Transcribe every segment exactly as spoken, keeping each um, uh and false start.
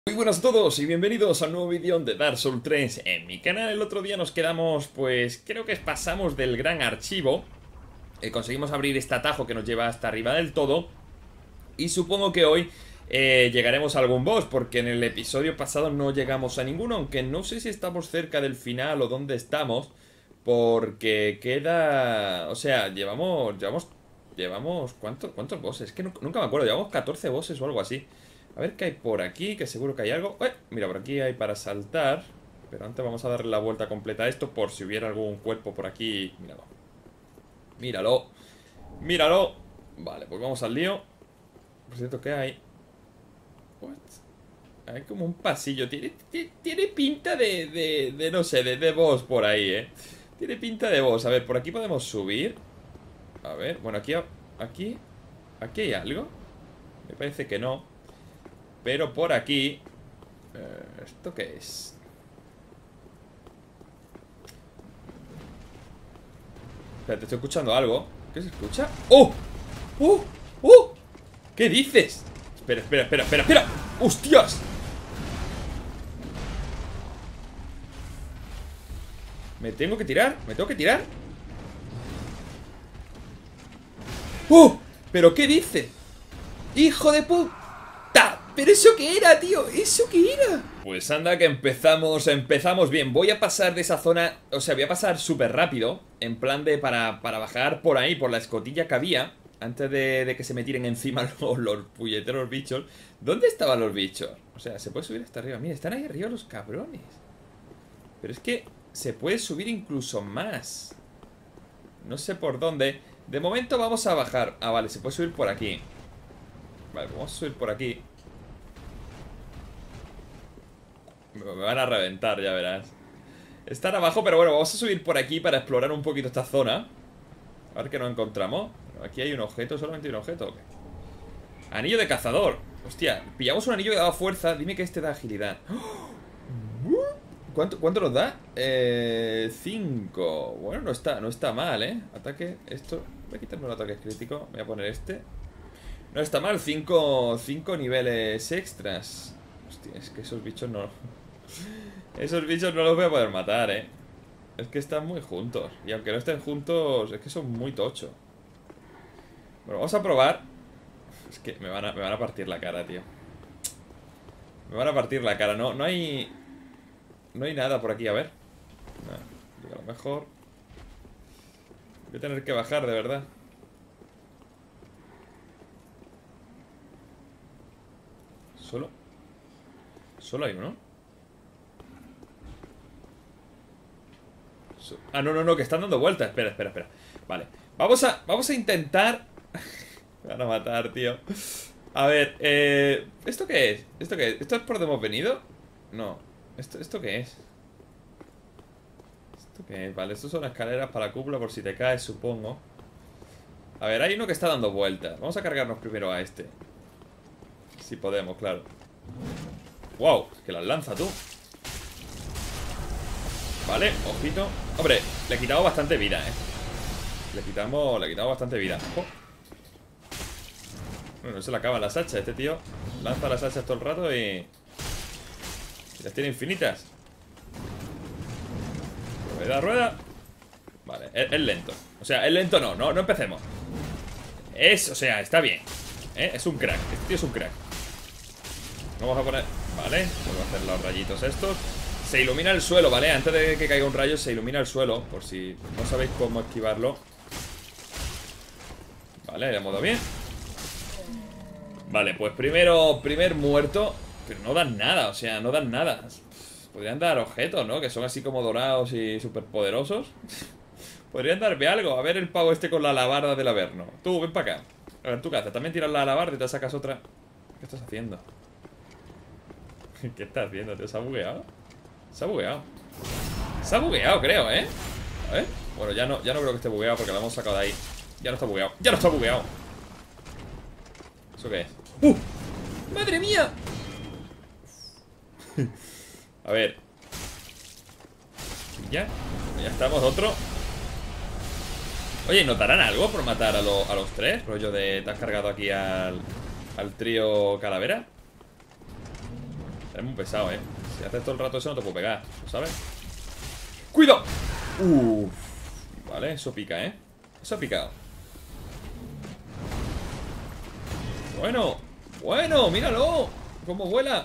Muy buenas a todos y bienvenidos al nuevo vídeo de Dark Souls tres en mi canal. El otro día nos quedamos, pues creo que pasamos del gran archivo, eh, conseguimos abrir este atajo que nos lleva hasta arriba del todo. Y supongo que hoy eh, llegaremos a algún boss, porque en el episodio pasado no llegamos a ninguno. Aunque no sé si estamos cerca del final o dónde estamos, porque queda... O sea, llevamos... Llevamos... Llevamos... ¿Cuántos, cuántos bosses? Es que nunca, nunca me acuerdo, llevamos catorce bosses o algo así. A ver qué hay por aquí, que seguro que hay algo. ¡Eh! Mira, por aquí hay para saltar. Pero antes vamos a darle la vuelta completa a esto, por si hubiera algún cuerpo por aquí. Míralo. Míralo. Míralo. Vale, pues vamos al lío. Por cierto, ¿qué hay? What? Hay como un pasillo. Tiene, tiene, tiene pinta de, de, de, no sé, de, de boss por ahí, ¿eh? Tiene pinta de boss. A ver, por aquí podemos subir. A ver, bueno, aquí... Aquí... ¿Aquí hay algo? Me parece que no. Pero por aquí... Eh, ¿Esto qué es? Espérate, estoy escuchando algo. ¿Qué se escucha? ¡Oh! ¡Oh! ¡Oh! ¿Qué dices? Espera, espera, espera, espera, espera. ¡Hostias! ¿Me tengo que tirar? ¿Me tengo que tirar? ¡Oh! ¿Pero qué dice? ¡Hijo de puta! ¿Pero eso qué era, tío? ¿Eso qué era? Pues anda que empezamos, empezamos bien. Voy a pasar de esa zona, o sea, voy a pasar súper rápido. En plan de para, para bajar por ahí, por la escotilla que había, antes de, de que se me tiren encima los, los puñeteros bichos. ¿Dónde estaban los bichos? O sea, se puede subir hasta arriba. Mira, están ahí arriba los cabrones. Pero es que se puede subir incluso más. No sé por dónde. De momento vamos a bajar. Ah, vale, se puede subir por aquí. Vale, vamos a subir por aquí. Me van a reventar, ya verás. Están abajo, pero bueno, vamos a subir por aquí para explorar un poquito esta zona. A ver qué nos encontramos. Aquí hay un objeto, solamente hay un objeto. ¿O qué? Anillo de cazador. Hostia, pillamos un anillo que daba fuerza. Dime que este da agilidad. ¿Cuánto, cuánto nos da? Eh, cinco. Bueno, no está, no está mal, ¿eh? Ataque, esto. Voy a quitarme el ataque crítico. Voy a poner este. No está mal, cinco niveles extras. Hostia, es que esos bichos no... Esos bichos no los voy a poder matar, eh. Es que están muy juntos. Y aunque no estén juntos, es que son muy tochos. Bueno, vamos a probar. Es que me van a, me van a partir la cara, tío. Me van a partir la cara. No, no hay... No hay nada por aquí, a ver. No, a lo mejor... Voy a tener que bajar, de verdad. Solo... Solo hay uno. Ah, no, no, no, que están dando vueltas. Espera, espera, espera. Vale, vamos a, vamos a intentar. Me van a matar, tío. A ver, eh... ¿esto qué es? ¿Esto qué es? ¿Esto es por donde hemos venido? No. ¿Esto, esto qué es? ¿Esto qué es? Vale, estos son escaleras para la cúpula por si te caes, supongo. A ver, hay uno que está dando vueltas. Vamos a cargarnos primero a este. Si podemos, claro. Wow, es que las lanza tú. Vale, ojito. Hombre, le he quitado bastante vida, eh. Le quitamos, le quitamos bastante vida. Oh. Bueno, no se le acaban las hachas. Este tío lanza las hachas todo el rato y... y las tiene infinitas. Rueda, rueda. Vale, es, es lento. O sea, es lento no, no, no empecemos. Es, o sea, está bien, ¿eh? Es un crack, este tío es un crack. Vamos a poner... Vale, vuelvo a hacer los rayitos estos. Se ilumina el suelo, ¿vale? Antes de que caiga un rayo se ilumina el suelo. Por si no sabéis cómo esquivarlo. Vale, de modo bien. Vale, pues primero, primer muerto. Pero no dan nada, o sea, no dan nada. Podrían dar objetos, ¿no? Que son así como dorados y súper poderosos. Podrían darme algo. A ver el pavo este con la alabarda del Averno. Tú, ven para acá. A ver, tú qué haces. También tiras la alabarda y te sacas otra. ¿Qué estás haciendo? ¿Qué estás haciendo, tío? ¿Se ha bugueado? Se ha bugueado. Se ha bugueado, creo, ¿eh? A ver. Bueno, ya no, ya no creo que esté bugueado porque lo hemos sacado de ahí. Ya no está bugueado. ¡Ya no está bugueado! ¿Eso qué es? ¡Uh! ¡Madre mía! A ver. Ya. Ya estamos, otro. Oye, ¿notarán algo por matar a, lo, a los tres? Rollo de... ¿Te has cargado aquí al, al trío calavera? Eres muy pesado, eh. Si haces todo el rato eso no te puedo pegar, ¿sabes? ¡Cuidado! Uff. Vale, eso pica, eh. Eso ha picado. Bueno, bueno, míralo. Cómo vuela.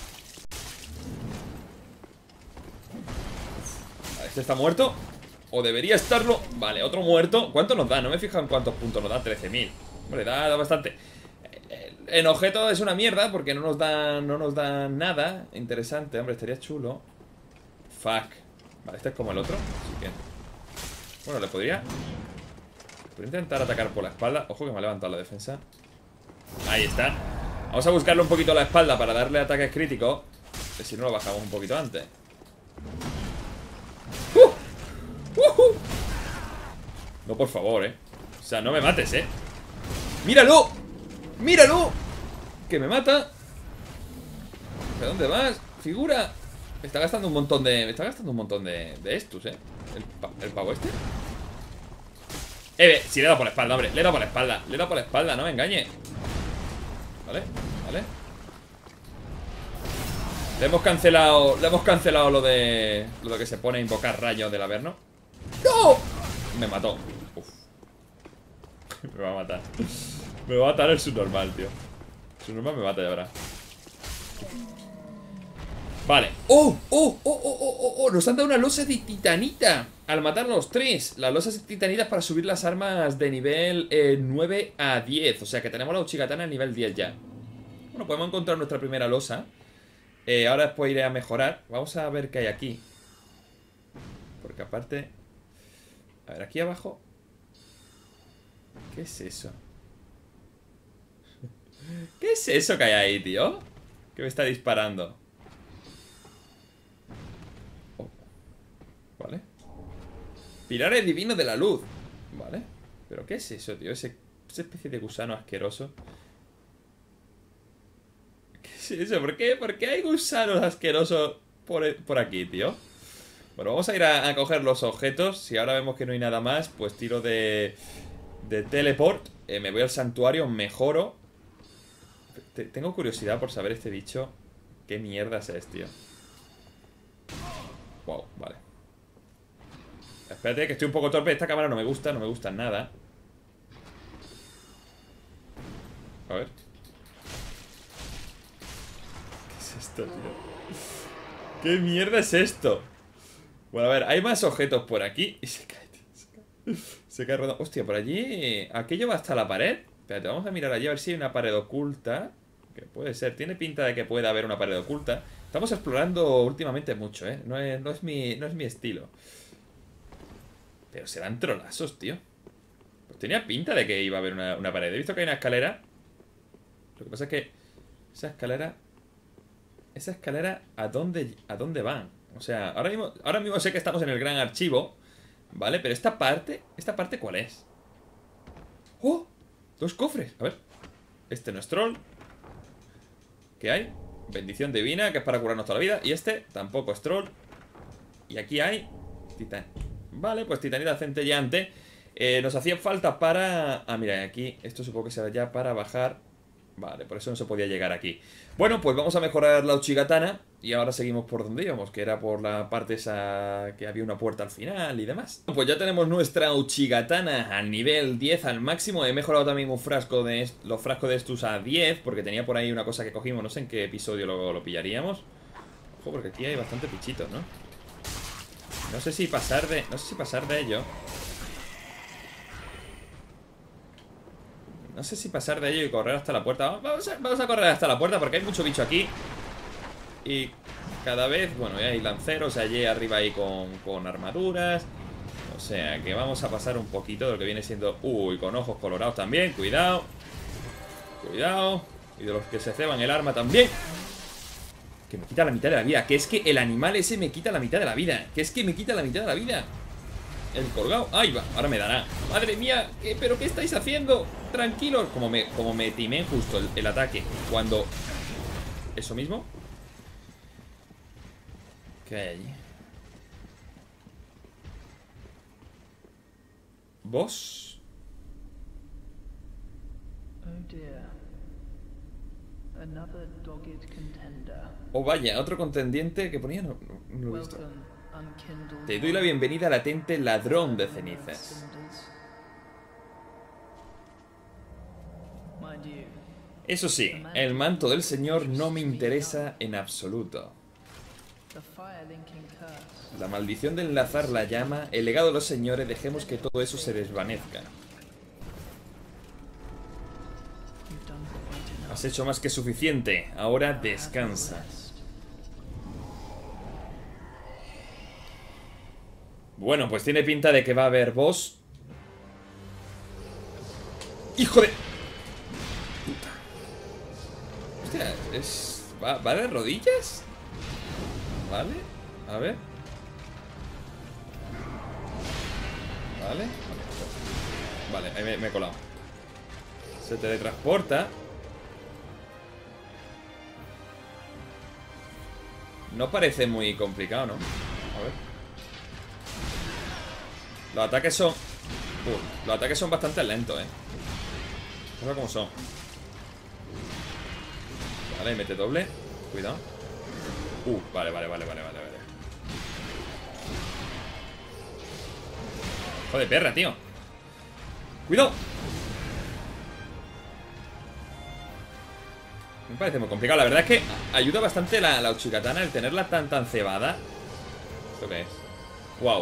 Vale, este está muerto. O debería estarlo. Vale, otro muerto. ¿Cuánto nos da? No me he fijado en cuántos puntos nos da. trece mil. Hombre, da, da bastante. En objeto es una mierda porque no nos da, no nos da nada interesante. Hombre, estaría chulo. Fuck. Vale, este es como el otro. Así que... Bueno, le podría... Podría intentar atacar por la espalda. Ojo que me ha levantado la defensa. Ahí está. Vamos a buscarle un poquito a la espalda para darle ataques críticos. Que si no lo bajamos un poquito antes. ¡Uh! ¡Uh! ¡Uh! No, por favor, eh. O sea, no me mates, eh. ¡Míralo! ¡Míralo! Que me mata. ¿De dónde vas? Figura. Me está gastando un montón de... Me está gastando un montón de, de estos, eh. El, pa el pavo este. Eh, si le he dado por la espalda, hombre. Le he dado por la espalda. Le he dado por la espalda, no me engañe. Vale, vale. Le hemos cancelado. Le hemos cancelado lo de. Lo de que se pone a invocar rayos del Averno. ¡No! Me mató. Uf. Me va a matar. Me va a matar el subnormal, tío. El subnormal me mata ya ahora. Vale. ¡Oh! ¡Oh! ¡Oh! ¡Oh! ¡Oh! ¡Oh! Nos han dado una losa de titanita al matar a los tres. Las losas titanitas para subir las armas de nivel eh, nueve a diez. O sea que tenemos la Uchigatana a nivel diez ya. Bueno, podemos encontrar nuestra primera losa. eh, Ahora después iré a mejorar. Vamos a ver qué hay aquí. Porque aparte... A ver, aquí abajo. ¿Qué es eso? ¿Qué es eso que hay ahí, tío? Que me está disparando. Oh. Vale. Pilares divinos de la luz. Vale. ¿Pero qué es eso, tío? Ese, esa especie de gusano asqueroso. ¿Qué es eso? ¿Por qué, ¿Por qué hay gusanos asquerosos por, por aquí, tío? Bueno, vamos a ir a, a coger los objetos. Si ahora vemos que no hay nada más, pues tiro de, de teleport. eh, Me voy al santuario, mejoro. Te, Tengo curiosidad por saber este bicho. ¿Qué mierdas es, tío? Wow, vale. Espérate, que estoy un poco torpe. Esta cámara no me gusta, no me gusta nada. A ver. ¿Qué es esto, tío? ¿Qué mierda es esto? Bueno, a ver, hay más objetos por aquí. Y se cae, tío, se cae. Se cae rodando. Hostia, por allí... ¿Aquello va hasta la pared? Espérate, vamos a mirar allí a ver si hay una pared oculta. Que puede ser, tiene pinta de que pueda haber una pared oculta. Estamos explorando últimamente mucho, ¿eh? No es, no es, mi, no es mi estilo. Pero serán trolazos, tío. Pues tenía pinta de que iba a haber una, una pared. He visto que hay una escalera. Lo que pasa es que esa escalera... Esa escalera, ¿a dónde, a dónde van? O sea, ahora mismo, ahora mismo sé que estamos en el gran archivo, ¿vale? Pero esta parte, ¿esta parte cuál es? ¡Oh! Dos cofres, a ver. Este no es troll. ¿Qué hay? Bendición divina, que es para curarnos toda la vida. Y este tampoco es troll. Y aquí hay titan. Vale, pues titanita centelleante. eh, Nos hacía falta para... Ah, mira, aquí, esto supongo que será ya para bajar. Vale, por eso no se podía llegar aquí. Bueno, pues vamos a mejorar la Uchigatana. Y ahora seguimos por donde íbamos, que era por la parte esa que había una puerta al final y demás. Pues ya tenemos nuestra Uchigatana a nivel diez al máximo. He mejorado también un frasco de los frascos de estos a diez, porque tenía por ahí una cosa que cogimos. No sé en qué episodio lo, lo pillaríamos. Ojo, porque aquí hay bastante pichitos, ¿no? No sé si pasar de... No sé si pasar de ello. No sé si pasar de ello y correr hasta la puerta. Vamos a, vamos a correr hasta la puerta porque hay mucho bicho aquí. Y cada vez, bueno, hay lanceros allí arriba ahí con, con armaduras. O sea que vamos a pasar un poquito de lo que viene siendo... Uy, con ojos colorados también, cuidado. Cuidado. Y de los que se ceban el arma también. Que me quita la mitad de la vida. Que es que el animal ese me quita la mitad de la vida. Que es que me quita la mitad de la vida. El colgado, ahí va, ahora me dará. Madre mía, ¿qué, ¿pero qué estáis haciendo? Tranquilos, como me, como me timé justo el, el ataque. Cuando... ¿Eso mismo? ¿Qué hay allí? ¿Vos? Oh dear. Oh vaya, otro contendiente que ponía... No, no, no lo he visto. Te doy la bienvenida al latente ladrón de cenizas. Eso sí, el manto del señor no me interesa en absoluto. La maldición de enlazar la llama, el legado de los señores, dejemos que todo eso se desvanezca. Has hecho más que suficiente, ahora descansa. Bueno, pues tiene pinta de que va a haber boss. ¡Hijo de... puta! Hostia, es... ¿Va, ¿va de rodillas? Vale, a ver. Vale. Vale, ahí me, me he colado. Se teletransporta. No parece muy complicado, ¿no? A ver. Los ataques son... Uh, los ataques son bastante lentos, eh. Mira cómo son. Vale, mete doble. Cuidado. Uh, vale, vale, vale, vale, vale, vale. Joder, perra, tío. Cuidado. Me parece muy complicado. La verdad es que ayuda bastante la, la Uchigatana el tenerla tan tan cebada. ¿Esto qué es? Wow.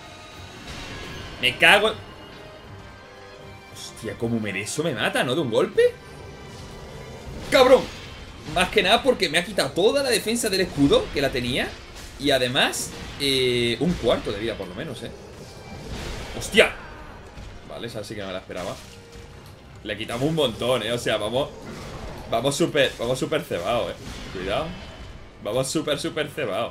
Me cago en... Hostia, como me eso me mata, ¿no? De un golpe. ¡Cabrón! Más que nada porque me ha quitado toda la defensa del escudo, que la tenía. Y además, eh, un cuarto de vida por lo menos, ¿eh? ¡Hostia! Vale, esa sí que no me la esperaba. Le quitamos un montón, ¿eh? O sea, vamos... Vamos súper, vamos súper cebado, ¿eh? Cuidado. Vamos súper, súper cebado.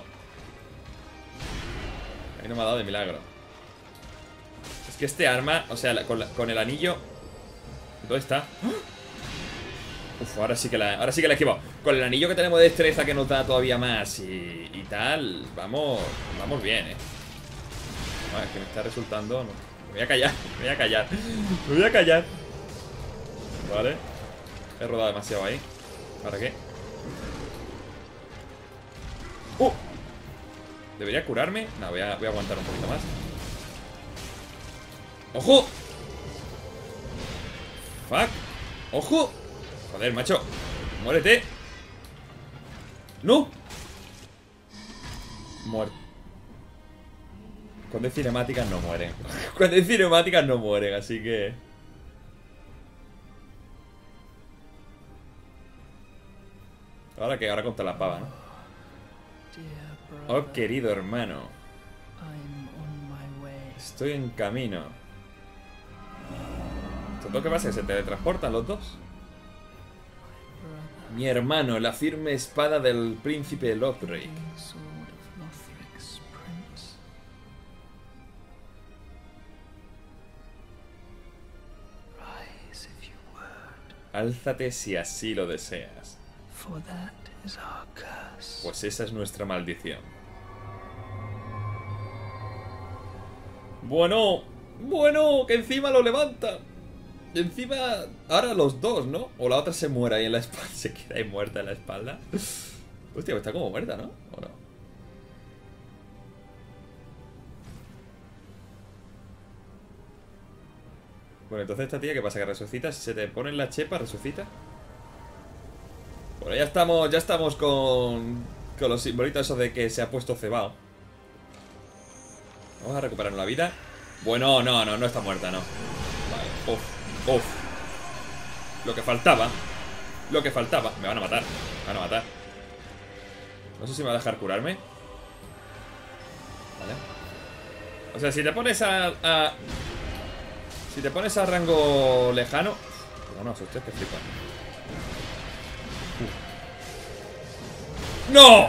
Ahí no me ha dado de milagro. Es que este arma, o sea, con, la, con el anillo... ¿Dónde está? Uf, ahora sí que la, ahora sí que la he esquivado. Con el anillo que tenemos de destreza que nos da todavía más y, y tal, vamos, vamos bien, eh. No, es que me está resultando. No. Me voy a callar, me voy a callar. Me voy a callar. Vale. He rodado demasiado ahí. ¿Para qué? ¡Uh! ¿Debería curarme? No, voy a, voy a aguantar un poquito más. ¡Ojo! ¡Fuck! ¡Ojo! Joder, macho. ¡Muérete! ¡No! Muerto. Cuando hay cinemáticas no mueren. Cuando hay cinemáticas no mueren, así que... Ahora que ahora contra la pava, ¿no? Oh, querido hermano. Estoy en camino. ¿Esto qué pasa? ¿Se teletransportan los dos? Mi hermano, la firme espada del príncipe Lothric. Álzate si así lo deseas. Pues esa es nuestra maldición. Bueno, bueno, que encima lo levanta. Y encima, ahora los dos, ¿no? O la otra se muere ahí en la espalda. Se queda ahí muerta en la espalda. Hostia, está como muerta, ¿no? ¿O no? Bueno, entonces esta tía, ¿qué pasa? ¿Que resucita? Si se te pone en la chepa, resucita. Bueno, ya estamos, ya estamos con, con los simbolitos esos de que se ha puesto cebado. Vamos a recuperarnos la vida. Bueno, no, no, no está muerta, no. Vale, uff, uff. Lo que faltaba. Lo que faltaba. Me van a matar, me van a matar. No sé si me va a dejar curarme. Vale. O sea, si te pones a... a si te pones a rango lejano... No, no, asustes, que flipa. ¡No!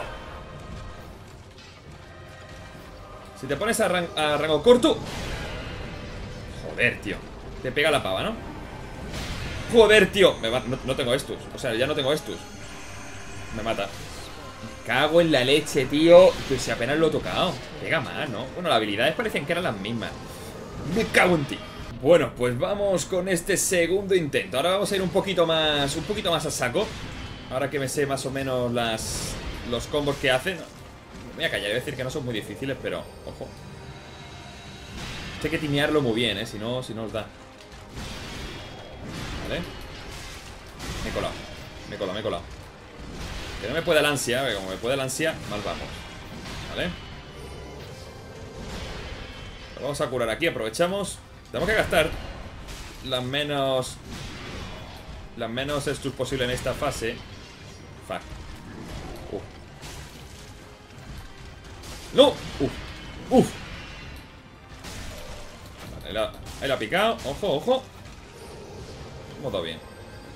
Si te pones a, ran a rango corto... Joder, tío. Te pega la pava, ¿no? Joder, tío. Me va no, no tengo estos. O sea, ya no tengo estos. Me mata. Me cago en la leche, tío. Que si apenas lo he tocado. Pega más, ¿no? Bueno, las habilidades parecían que eran las mismas. Me cago en ti. Bueno, pues vamos con este segundo intento. Ahora vamos a ir un poquito más Un poquito más a saco. Ahora que me sé más o menos las los combos que hacen. Me voy a callar, voy a decir que no son muy difíciles, pero ojo. Hay que timearlo muy bien, eh. Si no, si no os da. Vale. Me he colado. Me he colado, me he colado. Que no me pueda el ansia, porque como me puede el ansia, mal vamos. Vale. Lo vamos a curar aquí, aprovechamos. Tenemos que gastar las menos Las menos estus posible en esta fase. Fuck. Uh. ¡No! Uf. Uf. Vale, ahí la, ahí la ha picado. Ojo, ojo. Hemos dado bien.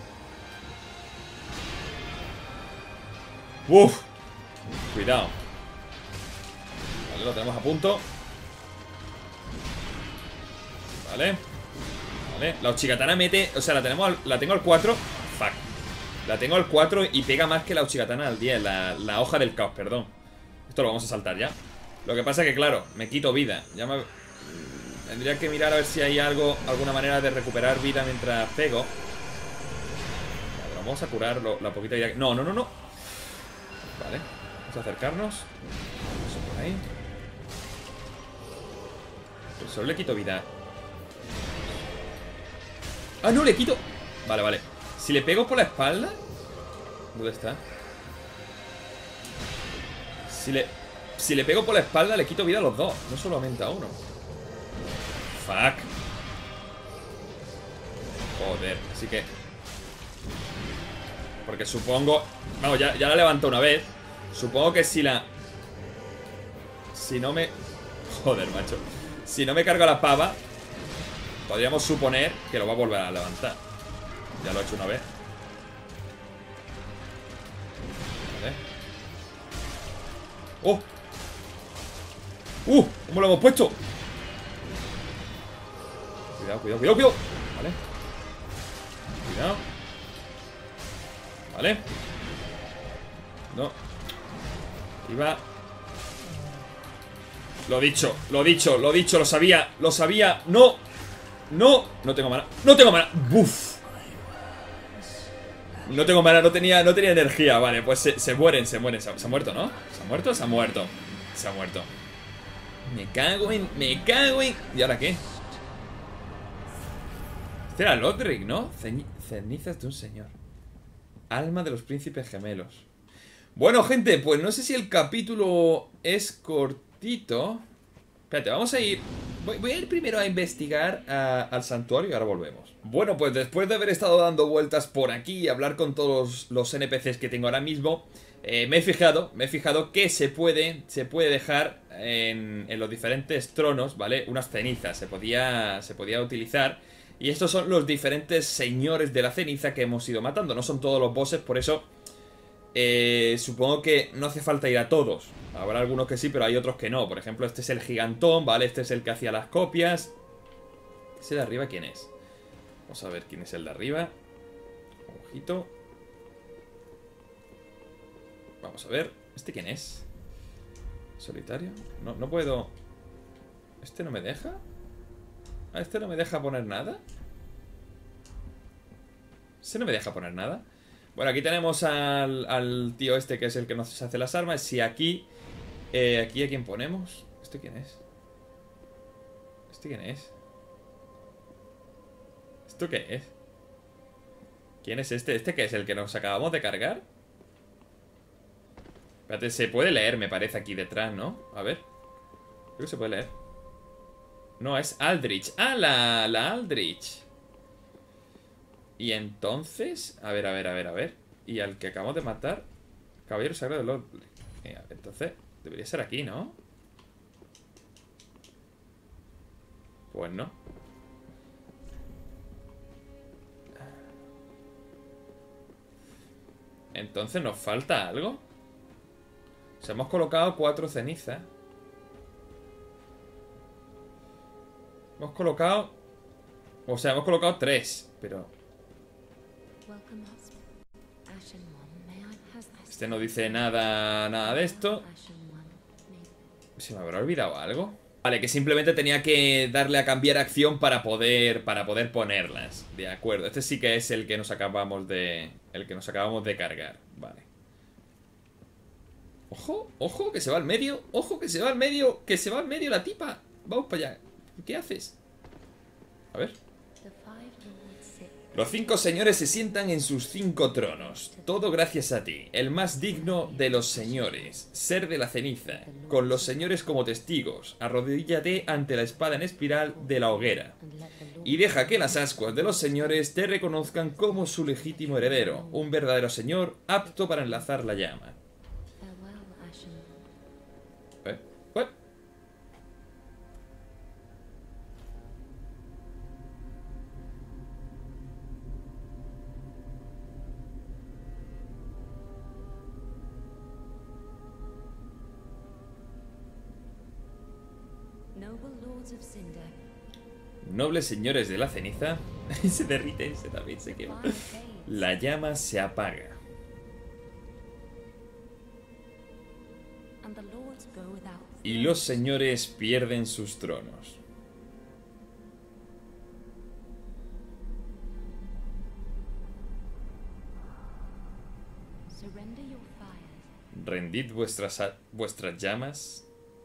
Uf. Cuidado. Vale, lo tenemos a punto. Vale. Vale, la Uchigatana mete... O sea, la tenemos al, la tengo al cuatro. Fuck. La tengo al cuatro y pega más que la Uchigatana al diez. La, la hoja del caos, perdón. Esto lo vamos a saltar ya. Lo que pasa es que, claro, me quito vida. Ya me... Tendría que mirar a ver si hay algo, alguna manera de recuperar vida mientras pego. Vale, vamos a curar lo, la poquita vida. No, no, no, no. Vale, vamos a acercarnos. Eso por ahí. Pero solo le quito vida. Ah, no, le quito. Vale, vale. Si le pego por la espalda. ¿Dónde está? Si le Si le pego por la espalda, le quito vida a los dos. No solo aumenta a uno. Fuck. Joder, así que... Porque supongo... Vamos, ya, ya la levanto una vez. Supongo que si la... Si no me... Joder, macho. Si no me cargo la pava, podríamos suponer que lo va a volver a levantar. Ya lo he hecho una vez. Vale. ¡Oh! ¡Uh! ¿Cómo lo hemos puesto? Cuidado, cuidado, cuidado, cuidado. Vale. Cuidado. Vale. No. Iba. Lo dicho, lo dicho, lo dicho, lo sabía, lo sabía. No. No. No tengo mana. No tengo mana. Buf. No tengo mana, no tenía, no tenía energía. Vale, pues se, se mueren, se mueren. Se, se ha muerto, ¿no? ¿Se ha muerto? Se ha muerto. Se ha muerto. Me cago en... Me cago en... ¿Y ahora qué? Este era Lodric, ¿no? Ceni cenizas de un señor. Alma de los príncipes gemelos. Bueno, gente, pues no sé si el capítulo es cortito. Espérate, vamos a ir... Voy, voy a ir primero a investigar a, al santuario y ahora volvemos. Bueno, pues después de haber estado dando vueltas por aquí y hablar con todos los N P Cs que tengo ahora mismo, eh, me he fijado, me he fijado que se puede, se puede dejar en, en los diferentes tronos, ¿vale? Unas cenizas, se podía, se podía utilizar. Y estos son los diferentes señores de la ceniza que hemos ido matando. No son todos los bosses, por eso eh, supongo que no hace falta ir a todos. Habrá algunos que sí, pero hay otros que no. Por ejemplo, este es el gigantón, ¿vale? Este es el que hacía las copias. ¿Ese de arriba quién es? Vamos a ver quién es el de arriba. Ojito. Vamos a ver. ¿Este quién es? ¿Solitario? No, no puedo... ¿Este no me deja? ¿A este no me deja poner nada? ¿Este no me deja poner nada? Bueno, aquí tenemos al, al tío este que es el que nos hace las armas. Si aquí... Eh, aquí a quién ponemos. ¿Este quién es? ¿Este quién es? ¿Esto qué es? ¿Quién es este? ¿Este qué es? ¿El que nos acabamos de cargar? Espérate, se puede leer, me parece, aquí detrás, ¿no? A ver. Creo que se puede leer. No, es Aldrich. ¡Ah, la, la Aldrich! Y entonces... A ver, a ver, a ver, a ver. Y al que acabamos de matar... Caballero Sagrado de Lord... Eh, entonces... Debería ser aquí, ¿no? Pues no. Entonces nos falta algo. O sea, hemos colocado cuatro cenizas. Hemos colocado... O sea, hemos colocado tres. Pero... Este no dice nada, nada de esto. ¿Se me habrá olvidado algo? Vale, que simplemente tenía que darle a cambiar acción para poder, para poder ponerlas. De acuerdo, este sí que es el que nos acabamos de, El que nos acabamos de cargar. Vale. Ojo, ojo, que se va al medio. Ojo, que se va al medio. Que se va al medio la tipa. Vamos para allá. ¿Qué haces? A ver. Los cinco señores se sientan en sus cinco tronos. Todo gracias a ti, el más digno de los señores, ser de la ceniza, con los señores como testigos. Arrodíllate ante la espada en espiral de la hoguera. Y deja que las ascuas de los señores te reconozcan como su legítimo heredero, un verdadero señor apto para enlazar la llama. ¿Eh? ¿Eh? Nobles señores de la ceniza. Se derrite, se también se quema. La llama se apaga. Y los señores pierden sus tronos. Rendid vuestras, vuestras llamas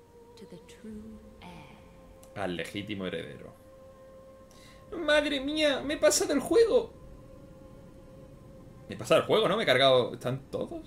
al legítimo heredero. ¡Madre mía! ¡Me he pasado el juego! Me he pasado el juego, ¿no? Me he cargado... ¿Están todos?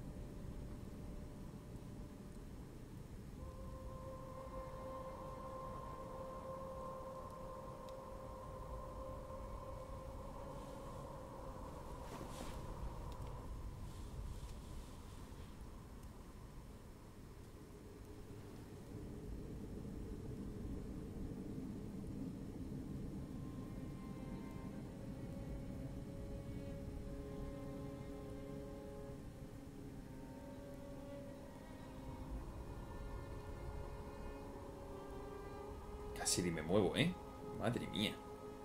Casi ni me muevo, ¿eh? Madre mía.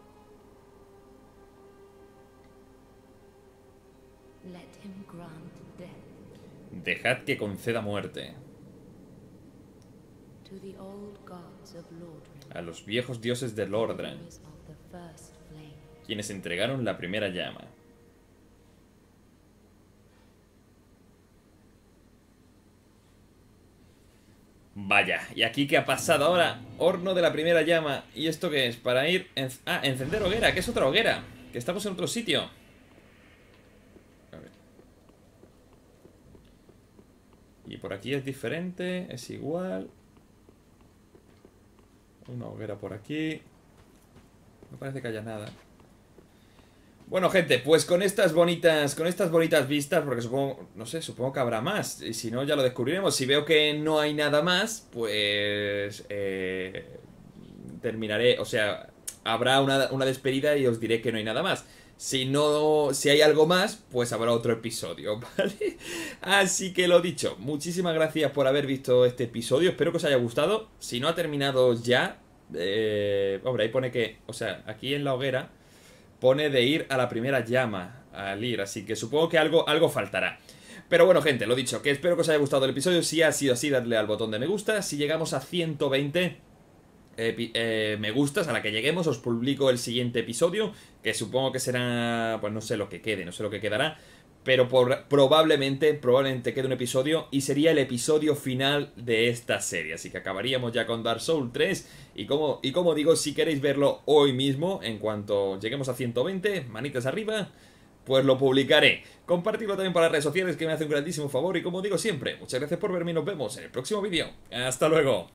Dejad que conceda muerte a los viejos dioses de Lordran, quienes entregaron la primera llama. Vaya, ¿y aquí qué ha pasado ahora? Horno de la primera llama. ¿Y esto qué es? Para ir... En... Ah, encender hoguera, que es otra hoguera. Que estamos en otro sitio. A ver. Y por aquí es diferente, es igual. Una hoguera por aquí. No parece que haya nada. Bueno, gente, pues con estas bonitas con estas bonitas vistas, porque supongo, no sé, supongo que habrá más. Y si no, ya lo descubriremos. Si veo que no hay nada más, pues eh, terminaré, o sea, habrá una, una despedida y os diré que no hay nada más. Si no, si hay algo más, pues habrá otro episodio, ¿vale? Así que lo dicho, muchísimas gracias por haber visto este episodio. Espero que os haya gustado. Si no ha terminado ya, eh, hombre, ahí pone que, o sea, aquí en la hoguera pone de ir a la primera llama, al ir, así que supongo que algo, algo faltará. Pero bueno, gente, lo dicho, que espero que os haya gustado el episodio. Si ha sido así, dadle al botón de me gusta. Si llegamos a ciento veinte eh, eh, me gustas, a la que lleguemos, os publico el siguiente episodio, que supongo que será, pues no sé lo que quede, no sé lo que quedará, pero por, probablemente, probablemente quede un episodio y sería el episodio final de esta serie. Así que acabaríamos ya con Dark Souls tres. Y como, y como digo, si queréis verlo hoy mismo, en cuanto lleguemos a ciento veinte, manitas arriba, pues lo publicaré. Compartirlo también para las redes sociales, que me hace un grandísimo favor. Y como digo siempre, muchas gracias por verme y nos vemos en el próximo vídeo. ¡Hasta luego!